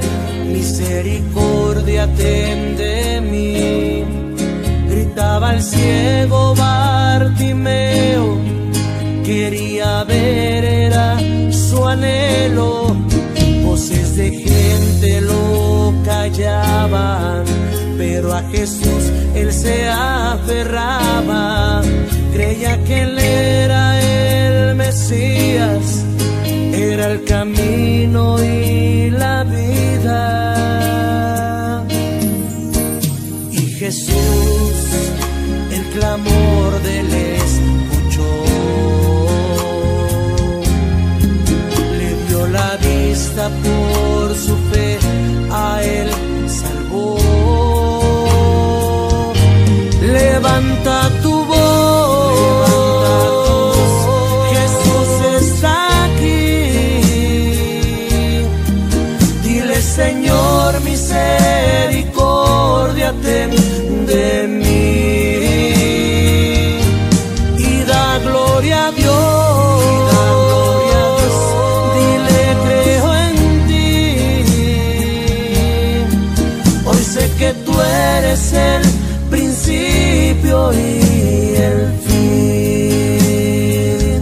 misericordia ten de mí. Gritaba el ciego Bartimeo, quería ver, era su anhelo. Voces de gente lo callaban, pero a Jesús él se aferraba. Creía que él era el Mesías, era el camino y la vida. Y Jesús el clamor de él escuchó, le dio la vista, por su fe a él salvó. Levanta tu voz, Jesús está aquí. Dile: Señor, misericordia ten de mí. Y da gloria a Dios, dile: creo en ti. Hoy sé que tú eres el principio y el fin.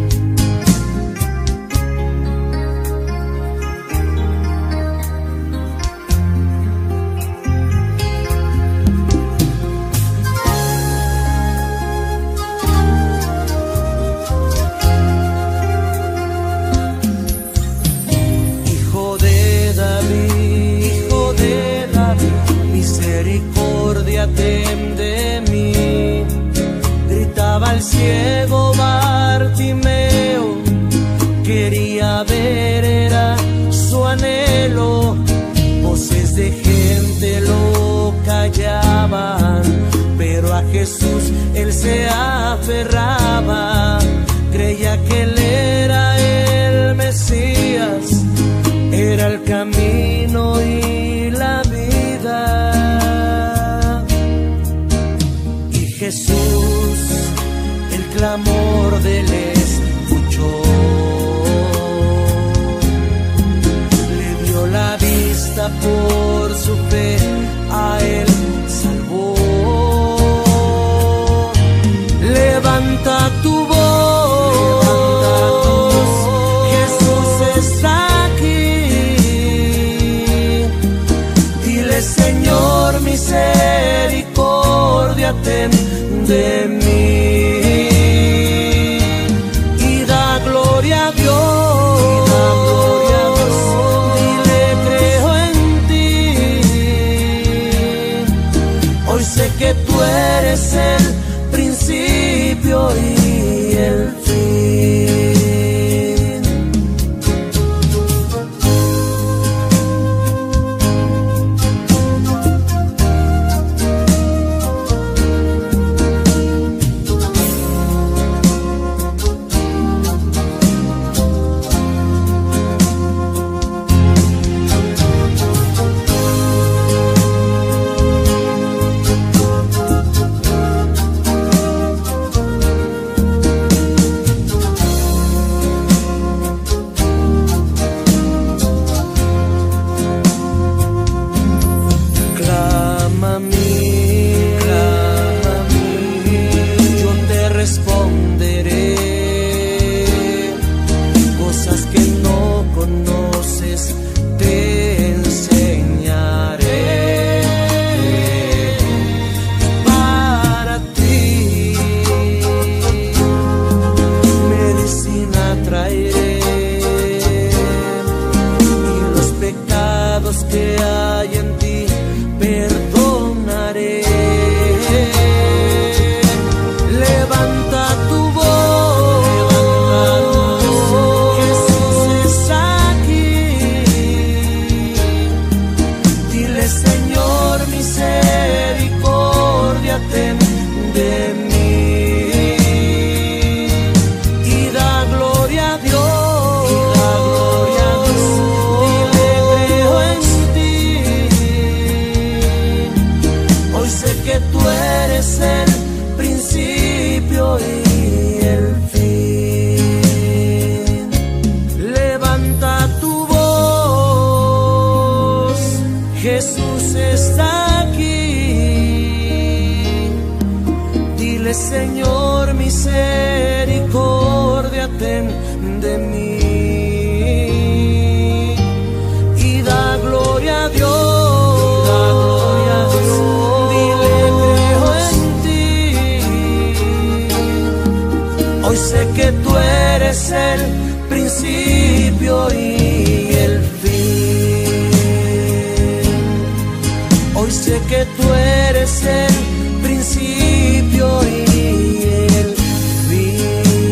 Hijo de David, misericordia ten de mí. Gritaba el ciego Bartimeo, quería ver, era su anhelo. Voces de gente lo callaban, pero a Jesús él se aferraba. Creía que él era el Mesías, era el camino y la vida. Y Jesús el clamor de él escuchó, le dio la vista, por su fe a él salvó. Levanta tu voz, Jesús está aquí. Dile: Señor, misericordia ten de mí. Y da gloria a Dios, dile: creo en ti. Hoy sé que tú eres el principio y el fin. Jesús está aquí. Dile, Señor, misericordia, ten de mí. Y da gloria a Dios, da gloria a Dios. Dile, creo en ti. Hoy sé que tú eres el principio y el fin. Hoy sé que tú eres el principio y el fin.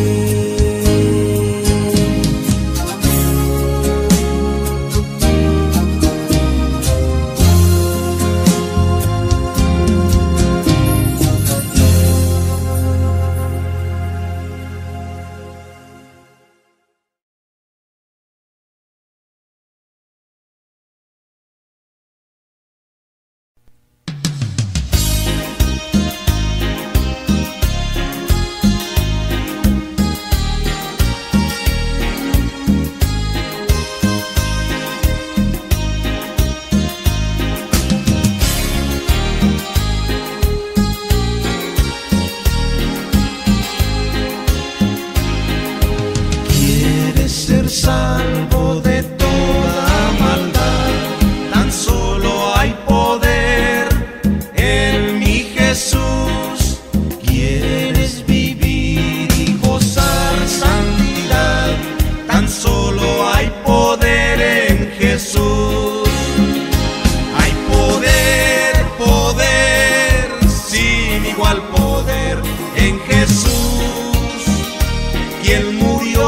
Salvo de toda maldad, tan solo hay poder en mi Jesús. Quieres vivir y gozar santidad, tan solo hay poder en Jesús. Hay poder, poder, sin igual poder en Jesús, quien murió.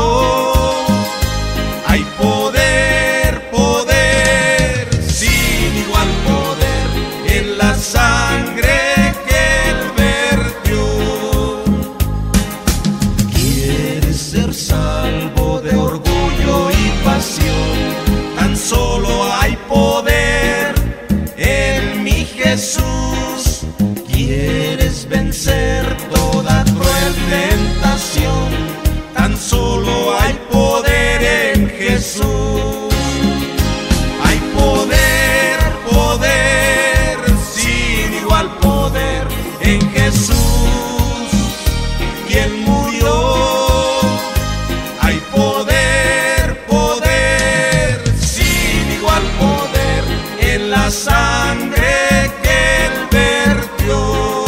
Hay poder, poder, sin igual poder en la sangre que Él vertió. Quieres ser salvo de orgullo y pasión, tan solo hay poder en mi Jesús. Quieres vencer toda cruel tentación, tan solo hay poder en Jesús. Hay poder, poder, sin igual poder en Jesús, quien murió. Hay poder, poder, sin igual poder en la sangre que Él vertió.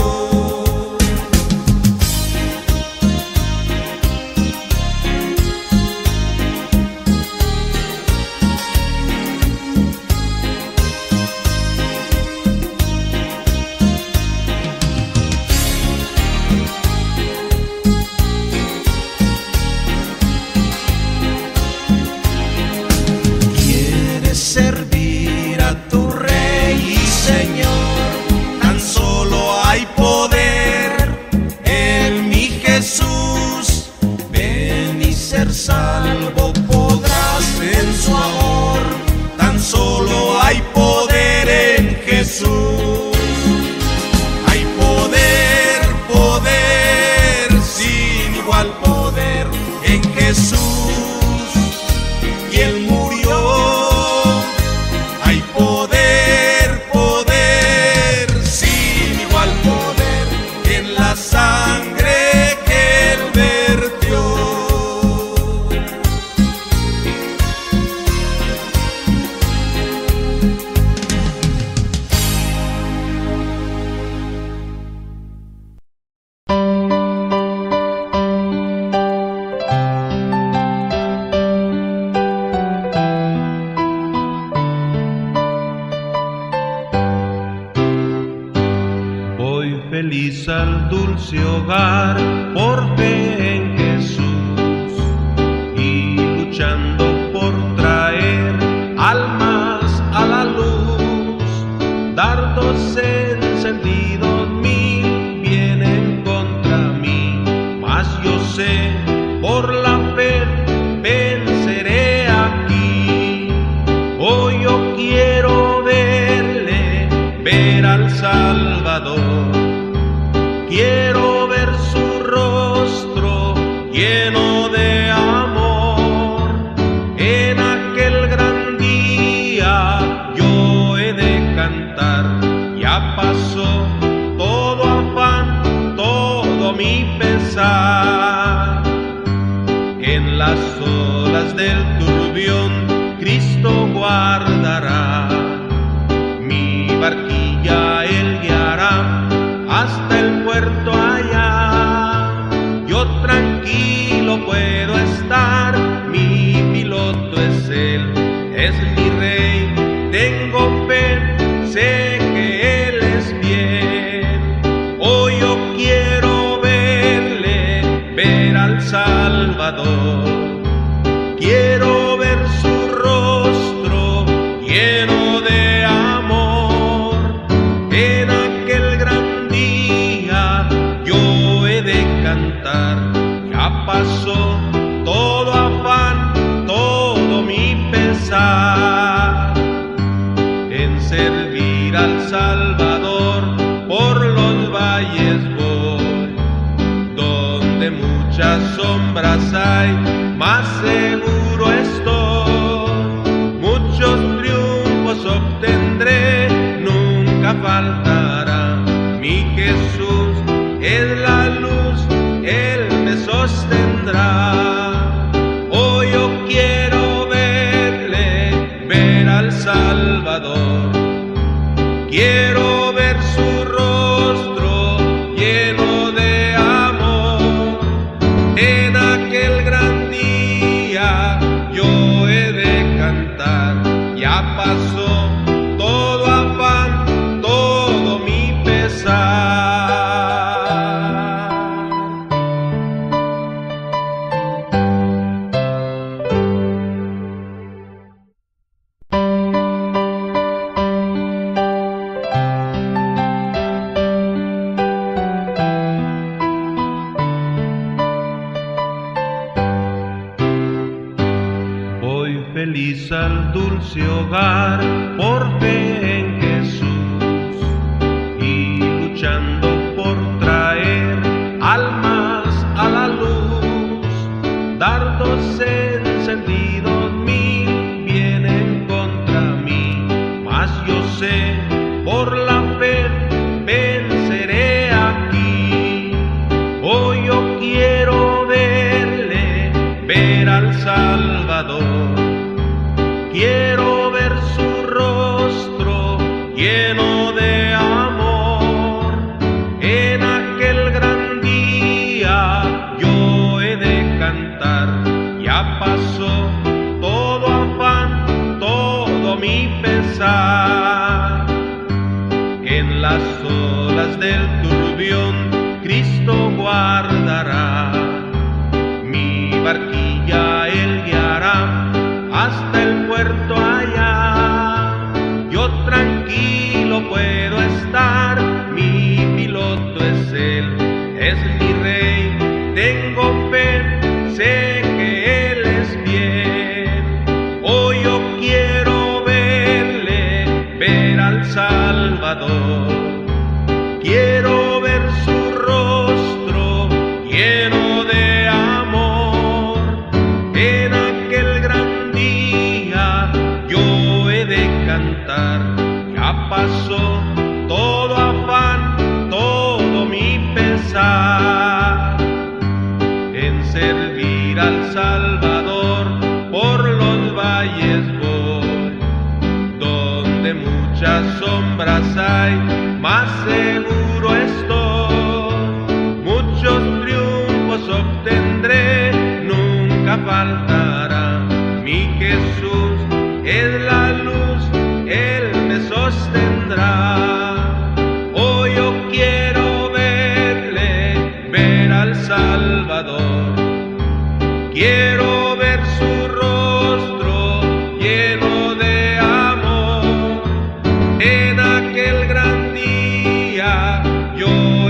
Servir a tu Rey y Señor, tan solo hay poder en mi Jesús. Ven y ser salvo podrás en su amor, tan solo hay poder en Jesús. Hay poder, poder, sin igual poder en Jesús, quien murió. Hay poder, poder, sin igual poder en la sangre que Él vertió. Feliz al dulce hogar por fe en Jesús y luchando por traer almas a la luz. Dardos encendidos mil vienen contra mí, mas yo sé por la fe venceré aquí. Hoy yo quiero verle, ver al Salvador. Quiero ver su rostro lleno de amor. En aquel gran día yo he de pasó todo afán, todo mi pesar. En las olas del turbión Cristo guardará, mi barquilla Él guiará hasta el puerto allá. Yo tranquilo puedo estar, mi piloto es Él, es mi Rey, tengo fe, sé que Él es bien. Hoy yo quiero verle, ver al Salvador. Quiero ver su rostro lleno de amor. En aquel gran día yo he de cantar. Ya pasó todo afán, todo mi pesar. En servir al Salvador por los valles voy, donde muchas sombras hay, más seguro estoy. Muchos triunfos obtendré, nunca faltará. Mi Jesús es la luz, Él me sostendrá. Hoy yo quiero verle, ver al Salvador. Quiero ver su rostro lleno de amor. En aquel gran día yo he de cantar. Ya pasó todo afán, todo mi pesar. Feliz al dulce hogar por fe en Jesús y luchando por traer almas a la luz. Dardos encendidos mil vienen contra mí, mas yo sé por la fe venceré aquí. Hoy yo quiero verle, ver al Salvador. Quiero ver su rostro lleno de amor. En aquel gran día yo he de cantar. Ya pasó todo afán, todo mi pesar. En las olas del turbión Cristo guardará, mi barquilla Él guiará hasta el puerto allá. Yo tranquilo puedo estar, mi piloto es Él, es mi Rey, tengo fe, sé que Él es bien. Hoy yo quiero verle, ver al Salvador. Quiero ver su rostro lleno de amor. En aquel gran día yo he de cantar. Ya pasó todo afán, todo mi pesar. En servir al Salvador por los valles voy, donde muchas sombras hay, más seguro estoy. Muchos triunfos obtendré, nunca faltará. Mi Jesús es la luz, Él me sostendrá. Hoy yo quiero verle, ver al Salvador. Quiero ver su rostro lleno de amor. En aquel gran día yo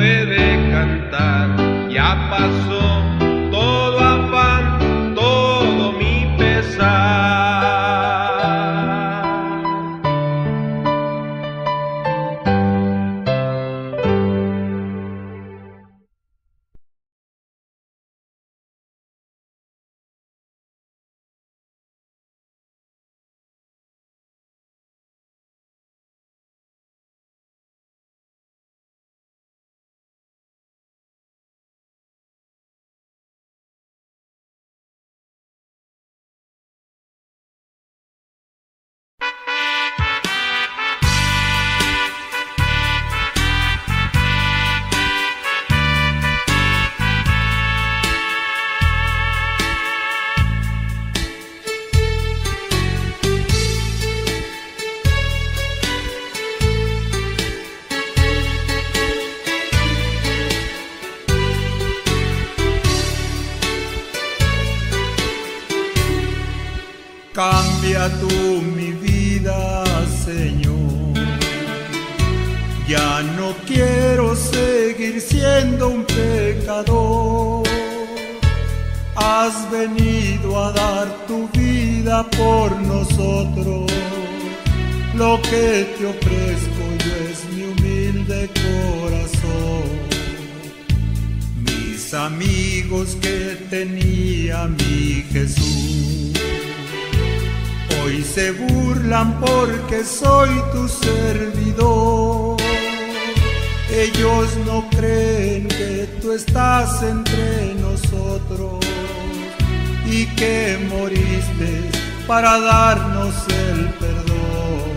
Cambia tú mi vida, Señor. Ya no quiero seguir siendo un pecador. Has venido a dar tu vida por nosotros. Lo que te ofrezco yo es mi humilde corazón. Mis amigos que tenía mi Jesús, hoy se burlan porque soy tu servidor. Ellos no creen que tú estás entre nosotros y que moriste para darnos el perdón.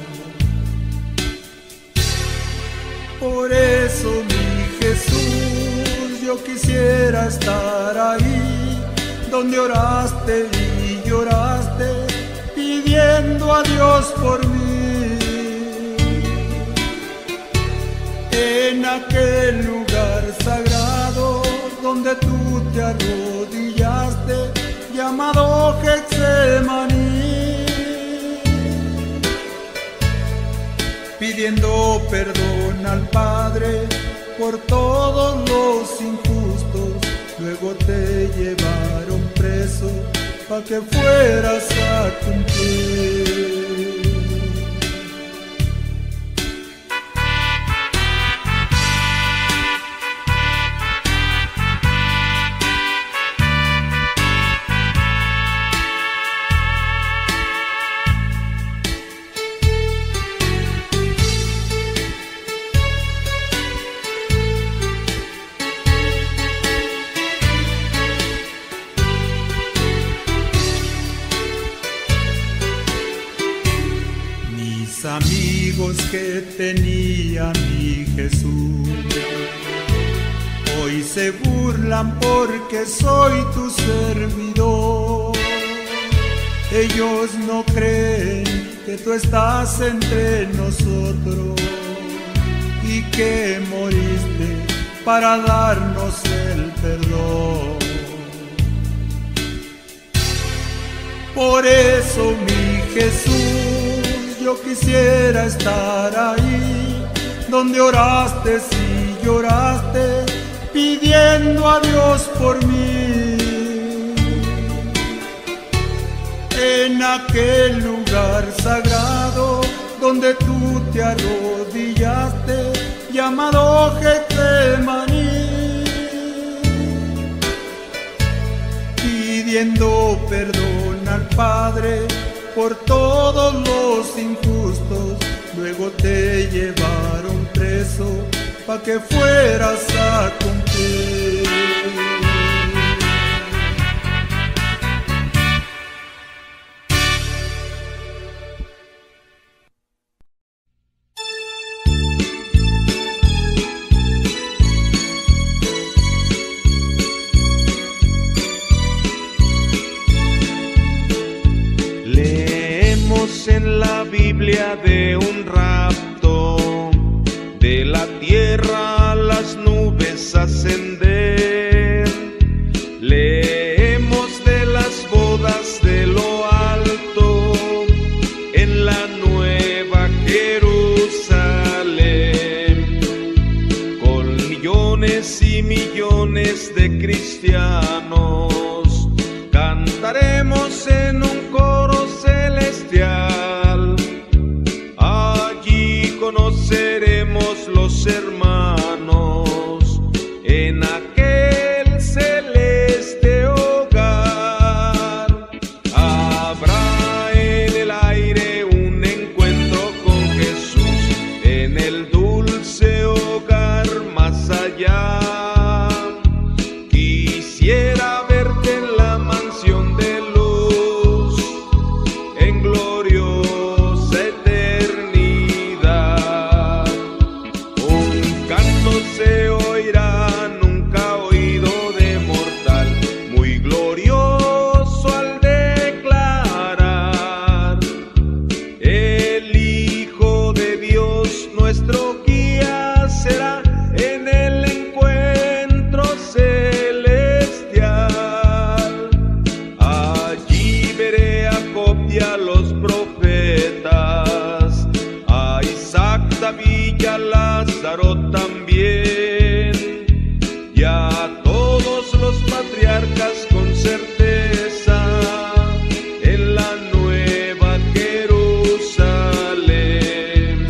Por eso, mi Jesús, yo quisiera estar ahí donde oraste y lloraste, pidiendo a Dios por mí. En aquel lugar sagrado donde tú te arrodillaste, llamado Getsemaní, pidiendo perdón al Padre por todos los injustos. Luego te llevaron preso pa' que fueras a cumplir. Amigos que tenía mi Jesús, hoy se burlan porque soy tu servidor. Ellos no creen que tú estás entre nosotros y que moriste para darnos el perdón. Por eso, mi Jesús, yo quisiera estar ahí donde oraste y lloraste, pidiendo a Dios por mí. En aquel lugar sagrado donde tú te arrodillaste, llamado Getsemaní, pidiendo perdón al Padre por todos los injustos. Luego te llevaron preso pa' que fueras a cumplir. En la Biblia de un rapto, de la tierra a las nubes ascender. Leemos de las bodas de lo alto en la nueva Jerusalén, con millones y millones de cristianos. Cantaremos en un coro celestial, allí conoceremos los hermanos en aquel celeste hogar. Habrá en el aire un encuentro con Jesús en el dulce hogar más allá. Quisiera verte en la mansión de luz, en gloriosa eternidad. Un Lázaro también, y a todos los patriarcas con certeza, en la nueva Jerusalén.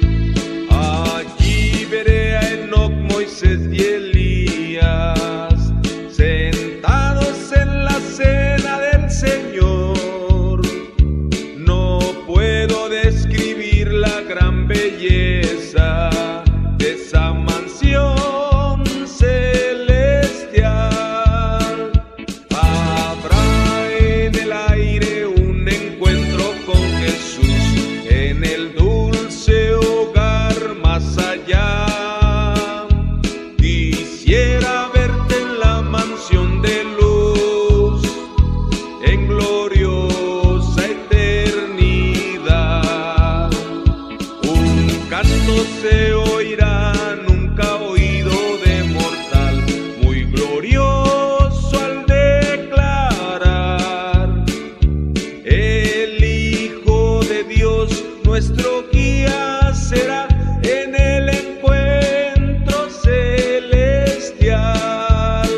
Allí veré a Enoc, Moisés y Elías, sentados en la cena del Señor. No puedo describir la gran belleza de esa mansión celestial. Habrá en el aire un encuentro con Jesús, en el dulce hogar más allá. Quisiera verte en la mansión de luz, en gloriosa eternidad. Un canto se oirá nunca oído de mortal, muy glorioso al declarar: el Hijo de Dios, nuestro guía, será en el encuentro celestial.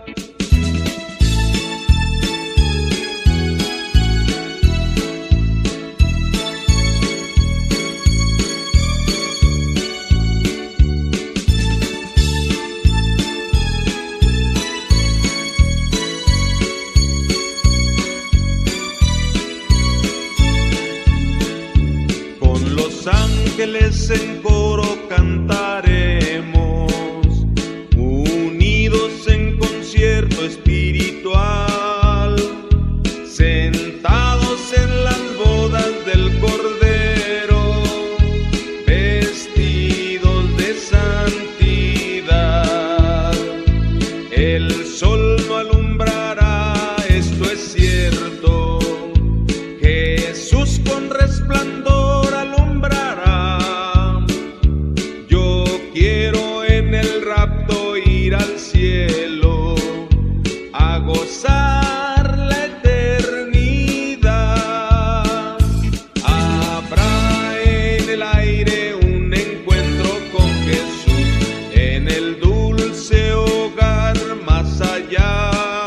Con los ángeles en coro cantaremos, unidos en concierto espiritual, sentados en las bodas del Cordero, vestidos de santidad. El sol no alumbrará, esto es cierto, Jesús con resplandor alumbrará. Yo quiero en el rapto ir al cielo, a gozar la eternidad. Habrá en el aire un encuentro con Jesús, en el dulce hogar más allá.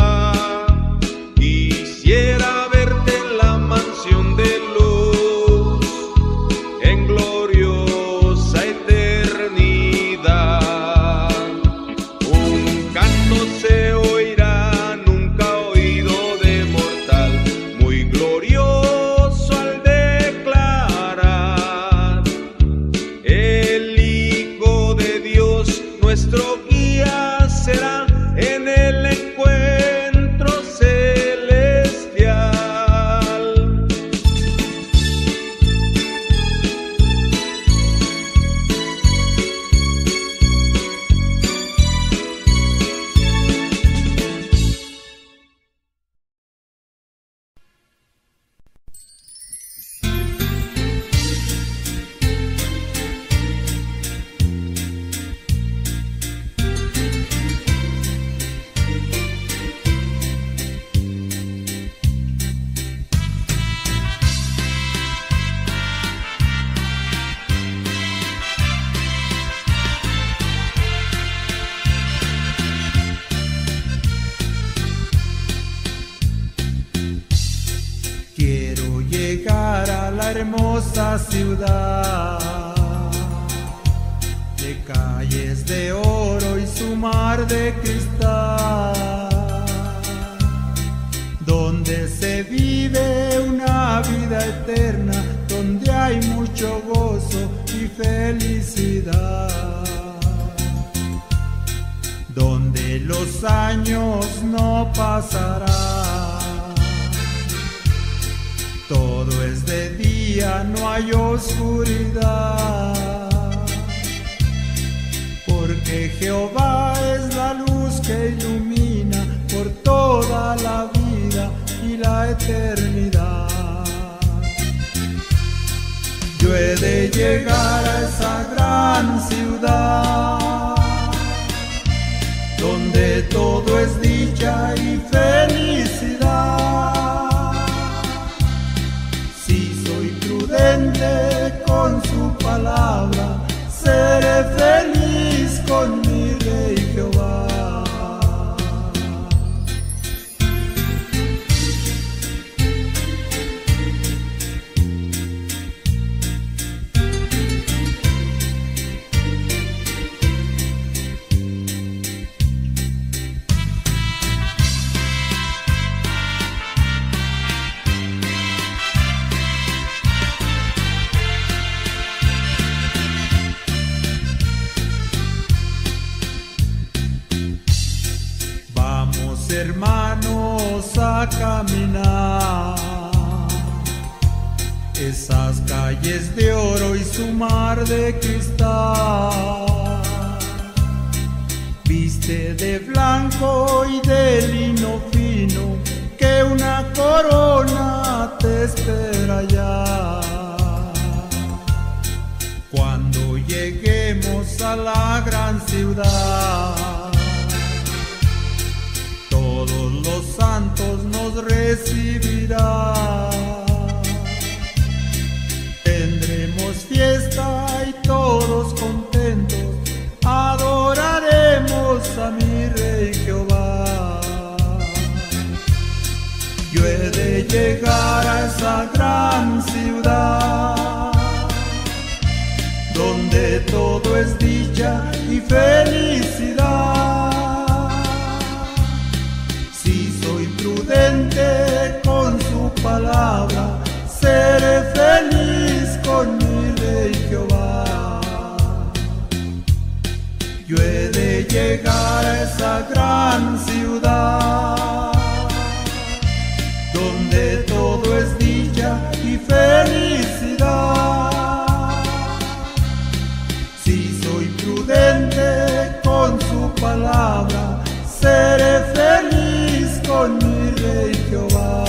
Quisiera verte en la mansión de luz, en gloriosa eternidad. Un canto se oirá nunca oído de mortal, muy glorioso al declarar: el Hijo de Dios, nuestro guía, será en el encuentro celestial. Quiero llegar a la hermosa ciudad, de calles de oro y su mar de cristal, donde se vive una vida eterna, donde hay mucho gozo y felicidad, donde los años no pasarán. Todo es de día, no hay oscuridad, porque Jehová es la luz que ilumina por toda la vida y la eternidad. Yo he de llegar a esa gran ciudad, donde todo es dicha y felicidad. Con su palabra seré feliz. para caminar. Esas calles de oro y su mar de cristal. Viste de blanco y de lino fino, que una corona te espera ya. Cuando lleguemos a la gran ciudad, todos los santos nos recibirán. Tendremos fiesta y todos contentos adoraremos a mi Rey Jehová. Yo he de llegar a esa gran ciudad, donde todo es dicha y felicidad. Si soy prudente con su palabra, seré feliz con mi Rey Jehová. Yo he de llegar a esa gran ciudad, donde todo es dicha y felicidad. Si soy prudente con su palabra, seré feliz con mi Rey Jehová.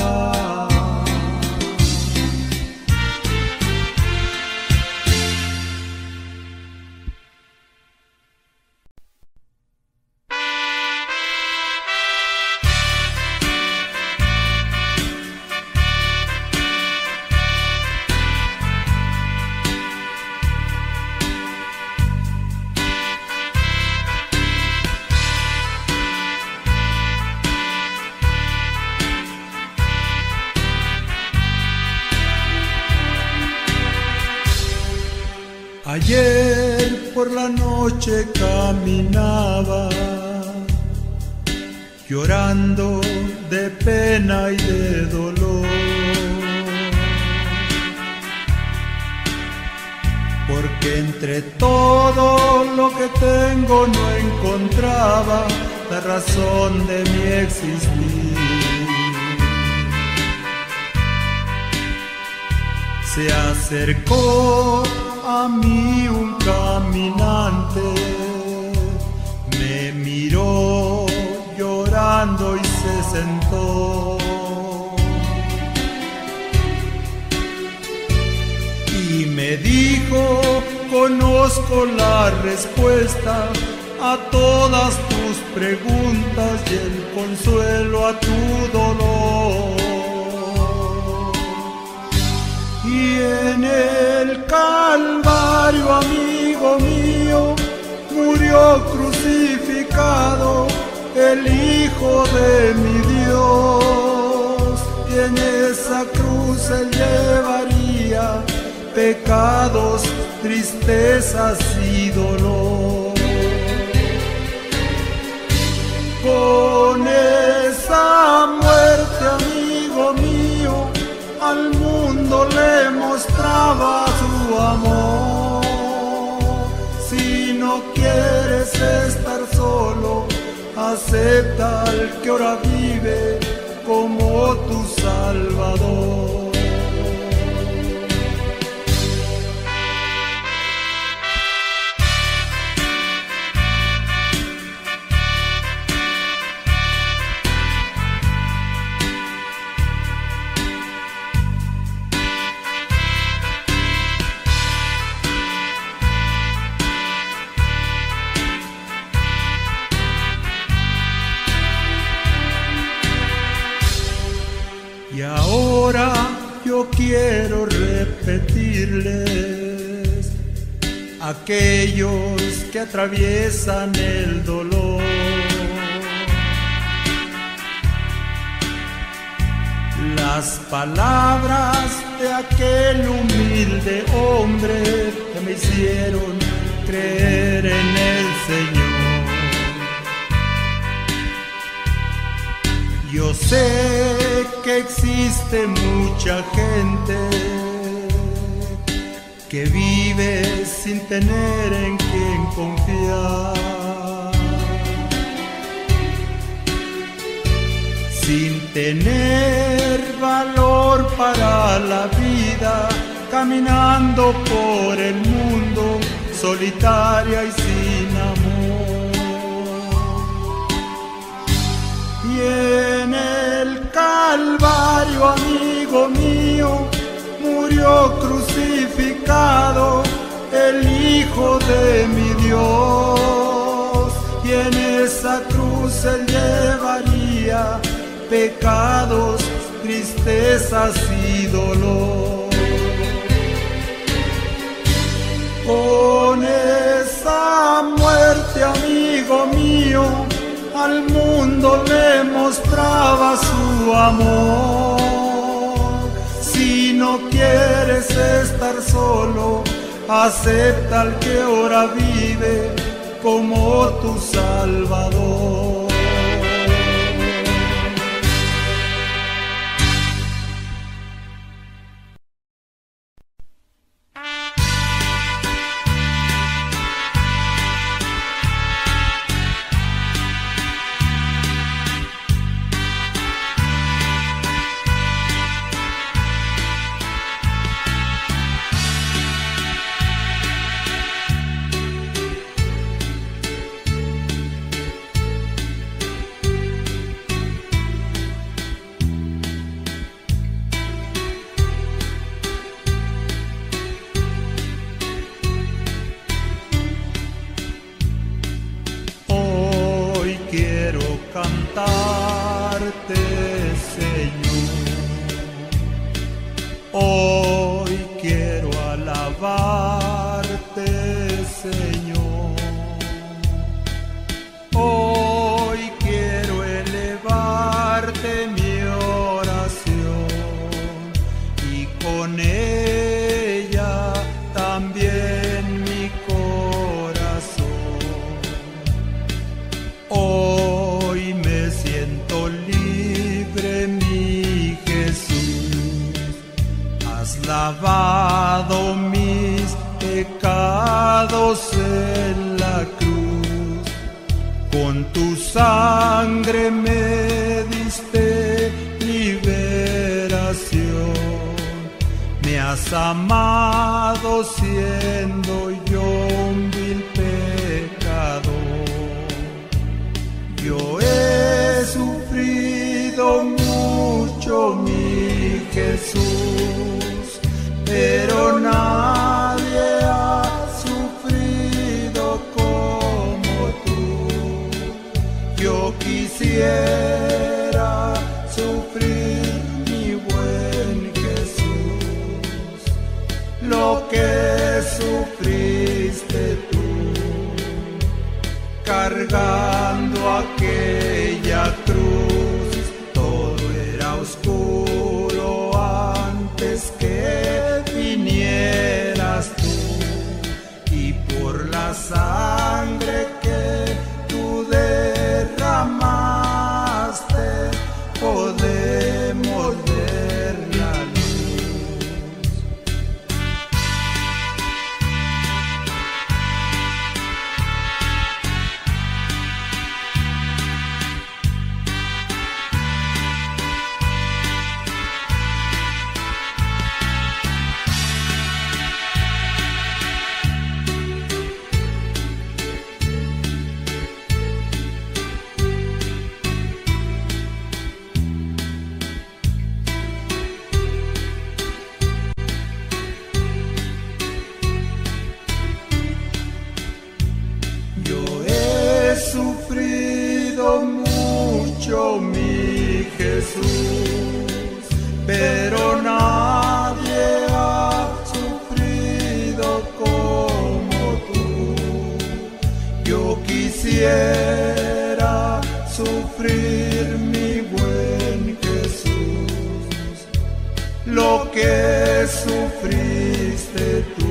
Ayer por la noche caminaba, llorando de pena y de dolor, porque entre todo lo que tengo no encontraba la razón de mi existir. Se acercó a mí un caminante, me miró llorando y se sentó. Y me dijo, conozco la respuesta a todas tus preguntas y el consuelo a tu dolor. Y en el Calvario, amigo mío, murió crucificado el Hijo de mi Dios. Y en esa cruz él llevaría pecados, tristezas y dolor. Con esa muerte, amigo mío, al mundo le mostraba su amor. Si no quieres estar solo, acepta al que ahora vive como tu Salvador. Y ahora yo quiero repetirles, aquellos que atraviesan el dolor, las palabras de aquel humilde hombre que me hicieron creer en el Señor. Yo sé que existe mucha gente que vive sin tener en quien confiar, sin tener valor para la vida, caminando por el mundo, solitaria y sin amor. Y en el Calvario, amigo mío, murió crucificado el Hijo de mi Dios, y en esa cruz Él llevaría pecados, tristezas y dolor. Con esa muerte, amigo mío, al mundo le mostraba su amor. Si no quieres estar solo, acepta al que ahora vive como tu Salvador. Cantarte, Señor, hoy quiero alabarte, Señor, hoy quiero elevarte mi oración y con ella también mi corazón. Hoy me siento libre, mi Jesús, has lavado mis pecados en la cruz, con tu sangre me diste liberación, me has amado siendo yo un vil pecador. Yo he sufrido mucho, mi Jesús, pero nadie ha sufrido como tú. Yo quisiera sufrir, mi buen Jesús, lo que sufriste tú, cargando aquella cruz. Todo era oscuro antes que vinieras tú, y por la sangre que tú derramaste podemos ver la luz. Sufrido mucho, mi Jesús, pero nadie ha sufrido como tú. Yo quisiera sufrir, mi buen Jesús, lo que sufriste tú,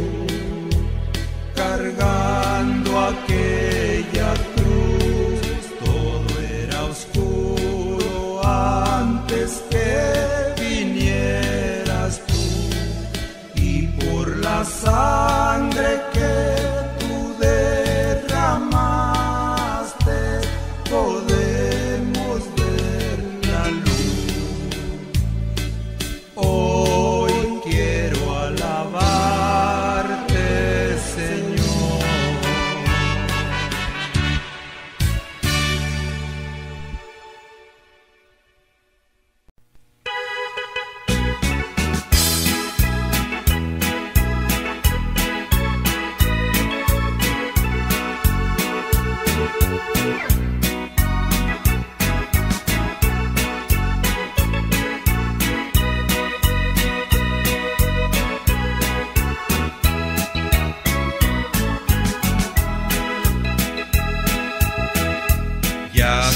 cargando aquella cruz. Todo era oscuro antes que vinieras tú, y por la sangre que tú derramaste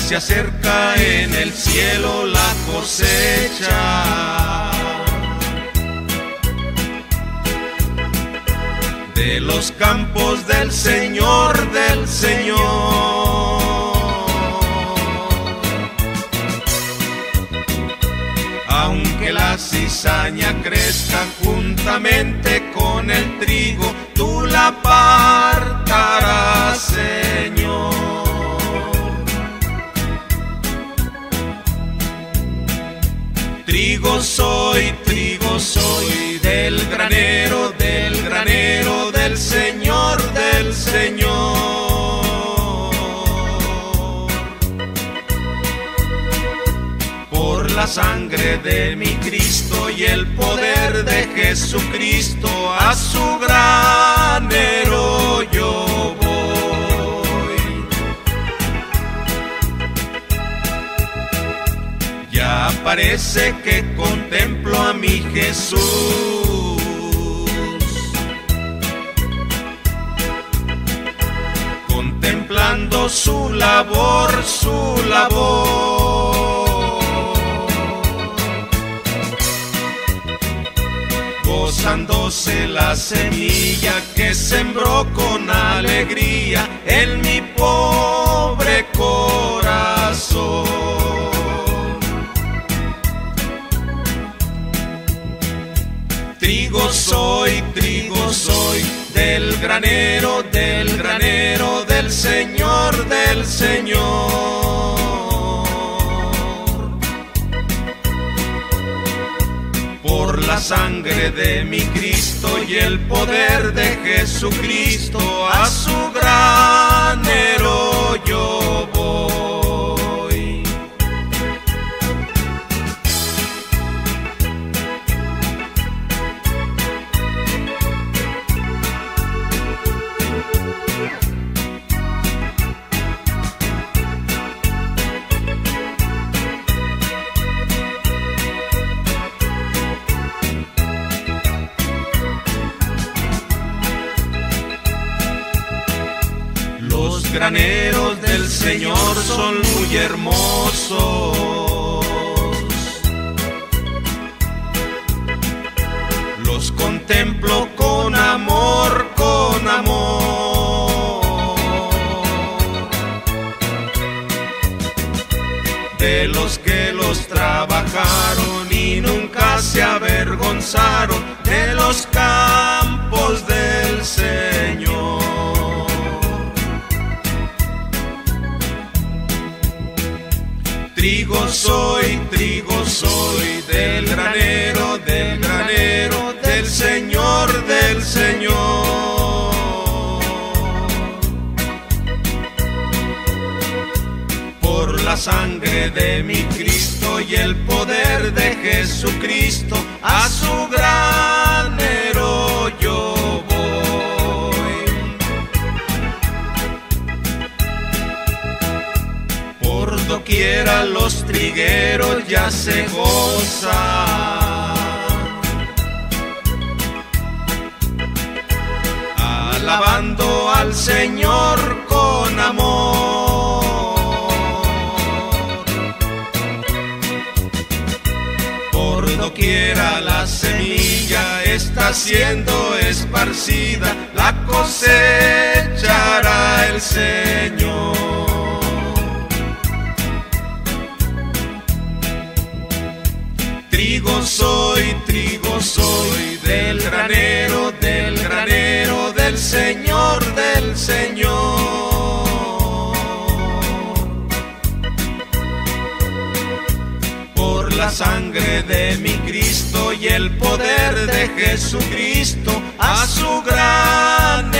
se acerca en el cielo la cosecha de los campos del Señor, del Señor. Aunque la cizaña crezca juntamente con el trigo, tú la apartarás, Señor. Trigo soy del granero del Señor, del Señor. Por la sangre de mi Cristo y el poder de Jesucristo, a su granero yo voy. Ya parece que contemplo a mi Jesús, contemplando su labor, gozándose la semilla que sembró con alegría en mi pobre corazón. Trigo soy del granero del Señor, del Señor. Por la sangre de mi Cristo y el poder de Jesucristo, a su granero yo voy. Los graneros del Señor son muy hermosos, los contemplo con amor, con amor. De los que los trabajaron y nunca se avergonzaron de los campos del Señor. Trigo soy del granero del Señor, del Señor. Por la sangre de mi Cristo y el poder de Jesucristo, a su granero yo voy. Por doquiera los trigueros ya se gozan, alabando al Señor con amor. Por doquiera la semilla está siendo esparcida, la cosechará el Señor. Trigo soy del granero del Señor, del Señor. Por la sangre de mi Cristo y el poder de Jesucristo, a su gran